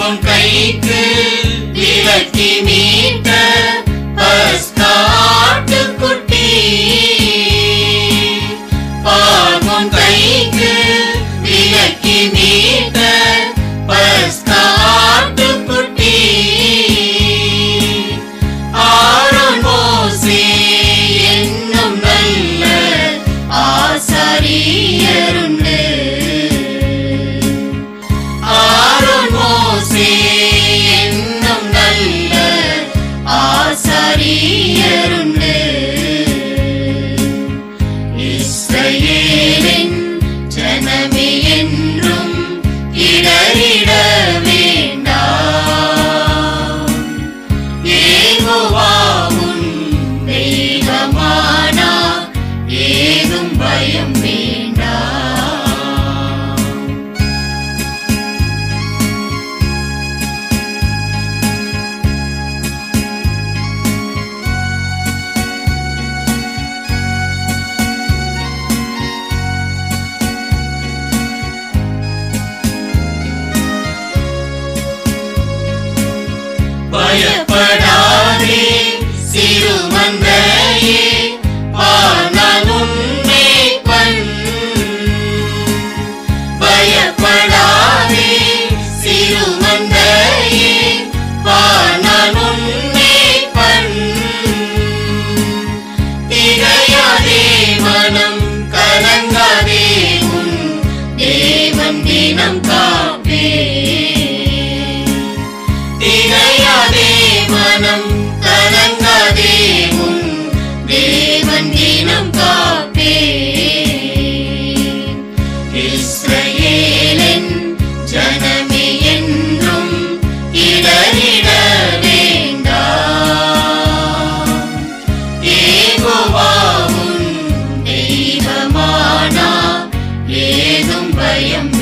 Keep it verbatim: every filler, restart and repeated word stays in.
பார்வோன் கைக்கு விலக்கி மீட்ட பஸ்கா ஆட்டுக்குட்டி, பார்வோன் கைக்கு விலக்கி மீட்ட பஸ்கா ஆட்டுக்குட்டி. ஆரோன் மோசே என்னும் நல்ல ஆசாரியருண்டு, ஆரோன் மோசே என்னும் நல்ல ஆசாரியருண்டு. இஸ்ரவேலின் ஜனமே என்றும் இடறிட வேண்டாம், யெகோவா உன் தெய்வமானார், ஏதும் பயம் வேண்டாம். பயப்படாதே சிறுமந்தையே, நான் உன் மேய்ப்பன். பயப்படாதே சிறுமந்தையே, நான் உன் மேய்ப்பன். திகையாதே மனம் கலங்காதே, உன் தேவன் தினம் காப்பே. திகையாதே மனம் கலங்காதே, உன் தேவன் தினம் காப்பே. இஸ்ரவேலின் ஜனமே என்றும் இடறிட வேண்டாம், யெகோவா உன் தெய்வமானார், ஏதும் பயம்